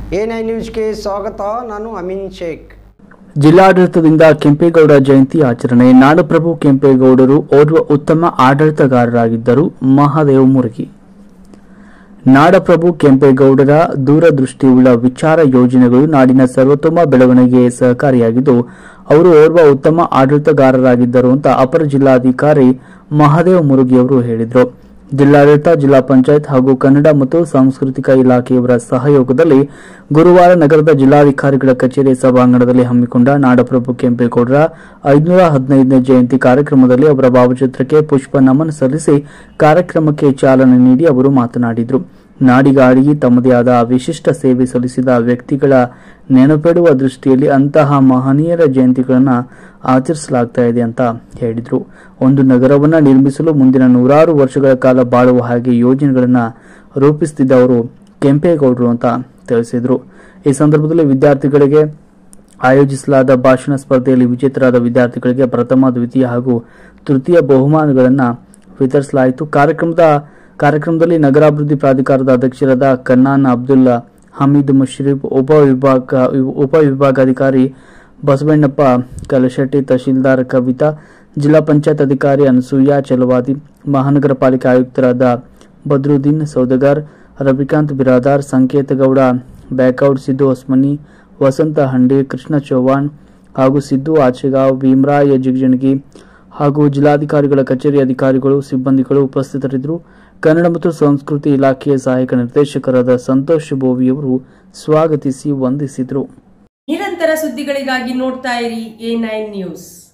A9 ನ್ಯೂಸ್ಗೆ ಸ್ವಾಗತ. ನಾನು ಅಮೀನ್ ಶೇಖ್. ಜಿಲ್ಲಾಡಳಿತದಿಂದ ಕೆಂಪೇಗೌಡ ಜಯಂತಿ ಆಚರಣೆ. ನಾಡಪ್ರಭು ಕೆಂಪೇಗೌಡರು ಓರ್ವ ಉತ್ತಮ ಆಡಳಿತಗಾರರಾಗಿದ್ದರು. ಮಹಾದೇವ ಮುರುಗಿ. ನಾಡಪ್ರಭು ಕೆಂಪೇಗೌಡರ ದೂರದೃಷ್ಟಿಯುಳ್ಳ ವಿಚಾರ ಯೋಜನೆಗಳು ನಾಡಿನ ಸರ್ವತೋಮ ಬೆಳವಣಿಗೆಗೆ ಸಹಕಾರಿಯಾಗಿದ್ದು, ಅವರು ಓರ್ವ ಉತ್ತಮ ಆಡಳಿತಗಾರರಾಗಿದ್ದರು ಅಂತ ಅಪರ ಜಿಲ್ಲಾಧಿಕಾರಿ ಮಹಾದೇವ ಮುರುಗಿ ಅವರು ಹೇಳಿದರು. ಜಿಲ್ಲಾಡಳಿತ, ಜಿಲ್ಲಾ ಪಂಚಾಯತ್ ಹಾಗೂ ಕನ್ನಡ ಮತ್ತು ಸಾಂಸ್ಕೃತಿಕ ಇಲಾಖೆಯವರ ಸಹಯೋಗದಲ್ಲಿ ಗುರುವಾರ ನಗರದ ಜಿಲ್ಲಾಧಿಕಾರಿಗಳ ಕಚೇರಿ ಸಭಾಂಗಣದಲ್ಲಿ ಹಮ್ಮಿಕೊಂಡ ನಾಡಪ್ರಭು ಕೆಂಪೇಗೌಡರ 515ನೇ ಜಯಂತಿ ಕಾರ್ಯಕ್ರಮದಲ್ಲಿ ಅವರ ಭಾವಚಿತ್ರಕ್ಕೆ ಪುಷ್ಪ ನಮನ ಸಲ್ಲಿಸಿ ಕಾರ್ಯಕ್ರಮಕ್ಕೆ ಚಾಲನೆ ನೀಡಿ ಅವರು ಮಾತನಾಡಿದರು. ನಾಡಿಗಾಡಿಗೆ ತಮ್ಮದೇ ಆದ ವಿಶಿಷ್ಟ ಸೇವೆ ಸಲ್ಲಿಸಿದ ವ್ಯಕ್ತಿಗಳ ನೆನಪಿಡುವ ದೃಷ್ಟಿಯಲ್ಲಿ ಅಂತಹ ಮಹನೀಯರ ಜಯಂತಿಗಳನ್ನು ಆಚರಿಸಲಾಗ್ತಾ ಇದೆ ಅಂತ ಹೇಳಿದರು. ಒಂದು ನಗರವನ್ನು ನಿರ್ಮಿಸಲು ಮುಂದಿನ 100 ವರ್ಷಗಳ ಕಾಲ ಬಾಳುವ ಹಾಗೆ ಯೋಜನೆಗಳನ್ನು ರೂಪಿಸುತ್ತಿದ್ದವರು ಕೆಂಪೇಗೌಡರು ಅಂತ ತಿಳಿಸಿದರು. ಈ ಸಂದರ್ಭದಲ್ಲಿ ವಿದ್ಯಾರ್ಥಿಗಳಿಗೆ ಆಯೋಜಿಸಲಾದ ಭಾಷಣ ಸ್ಪರ್ಧೆಯಲ್ಲಿ ವಿಜೇತರಾದ ವಿದ್ಯಾರ್ಥಿಗಳಿಗೆ ಪ್ರಥಮ, ದ್ವಿತೀಯ ಹಾಗೂ ತೃತೀಯ ಬಹುಮಾನಗಳನ್ನು ವಿತರಿಸಲಾಯಿತು. ಕಾರ್ಯಕ್ರಮದಲ್ಲಿ ನಗರಾಭಿವೃದ್ಧಿ ಪ್ರಾಧಿಕಾರದ ಅಧ್ಯಕ್ಷರಾದ ಕನ್ನಾನ್ ಅಬ್ದುಲ್ ಹಮೀದ್ ಮುಶ್ರೀಫ್, ಉಪವಿಭಾಗಾಧಿಕಾರಿ ಬಸವಣ್ಣಪ್ಪ ಕಲಶೆಟ್ಟಿ, ತಹಶೀಲ್ದಾರ್ ಕವಿತಾ, ಜಿಲ್ಲಾ ಪಂಚಾಯತ್ ಅಧಿಕಾರಿ ಅನಸೂಯ ಚಲವಾದಿ, ಮಹಾನಗರ ಪಾಲಿಕೆ ಆಯುಕ್ತರಾದ ಬದ್ರುದ್ದೀನ್ ಸೌದಗಾರ್, ರವಿಕಾಂತ್ ಬಿರಾದಾರ್, ಸಂಕೇತಗೌಡ ಬ್ಯಾಕೌಡ್, ಸಿದ್ದು ಹೊಸ್ಮನಿ, ವಸಂತ ಹಂಡಿ, ಕೃಷ್ಣ ಚೌಹಾಣ್ ಹಾಗೂ ಸಿದ್ದು ಆಚೆಗಾವ್, ಭೀಮರಾಯ ಜಿಗಜಣಗಿ ಹಾಗೂ ಜಿಲ್ಲಾಧಿಕಾರಿಗಳ ಕಚೇರಿ ಅಧಿಕಾರಿಗಳು, ಸಿಬ್ಬಂದಿಗಳು ಉಪಸ್ಥಿತರಿದ್ದರು. ಕನ್ನಡ ಮತ್ತು ಸಂಸ್ಕೃತಿ ಇಲಾಖೆಯ ಸಹಾಯಕ ನಿರ್ದೇಶಕರಾದ ಸಂತೋಷ್ ಬೋವಿಯವರು ಸ್ವಾಗತಿಸಿ ವಂದಿಸಿದರು. ನಿರಂತರ ಸುದ್ದಿಗಳಿಗಾಗಿ ನೋಡ್ತಾ ಇರಿ A9 ನ್ಯೂಸ್.